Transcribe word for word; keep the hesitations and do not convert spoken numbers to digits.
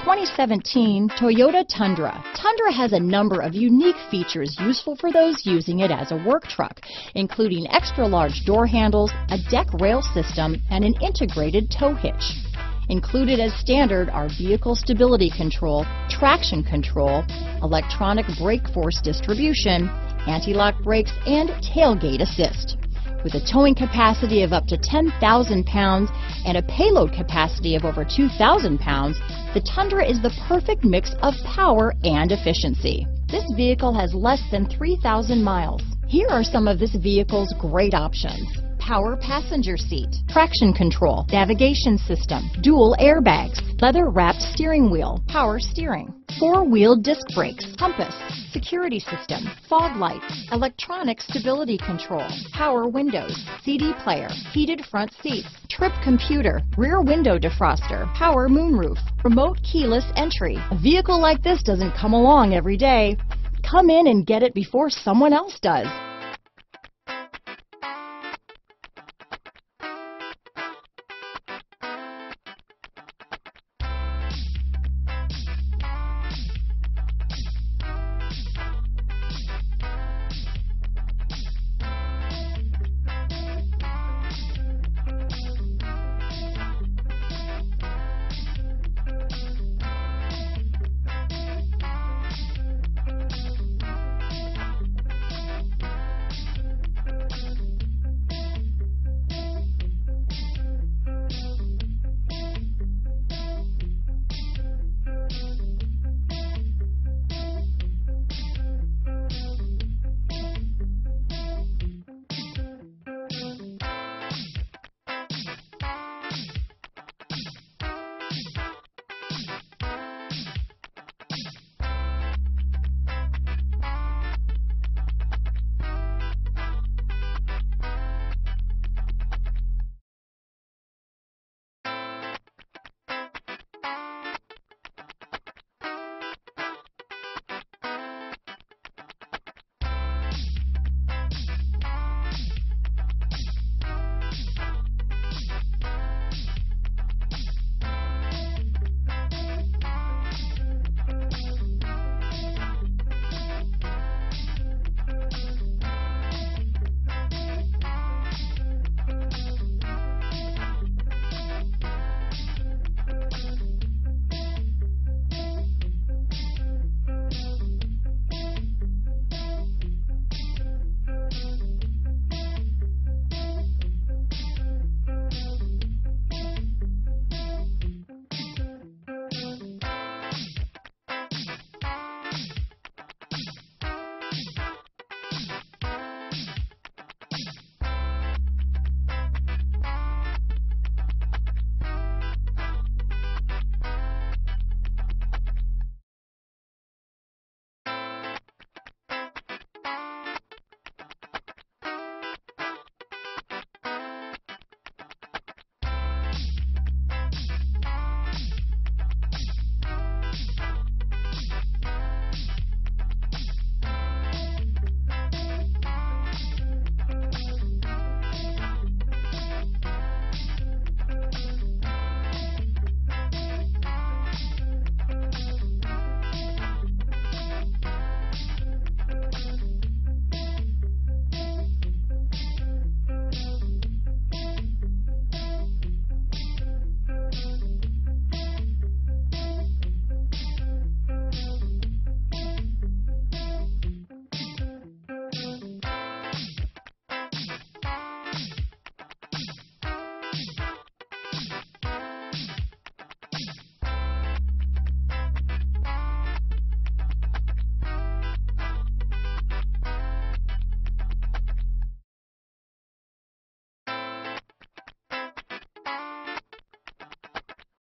twenty seventeen Toyota Tundra. Tundra has a number of unique features useful for those using it as a work truck, including extra-large door handles, a deck rail system, and an integrated tow hitch. Included as standard are vehicle stability control, traction control, electronic brake force distribution, anti-lock brakes, and tailgate assist. With a towing capacity of up to ten thousand pounds and a payload capacity of over two thousand pounds, the Tundra is the perfect mix of power and efficiency. This vehicle has less than three thousand miles. Here are some of this vehicle's great options: power passenger seat, traction control, navigation system, dual airbags, leather-wrapped steering wheel, power steering, four-wheel disc brakes, compass, security system, fog lights, electronic stability control, power windows, C D player, heated front seats, trip computer, rear window defroster, power moonroof, remote keyless entry. A vehicle like this doesn't come along every day. Come in and get it before someone else does.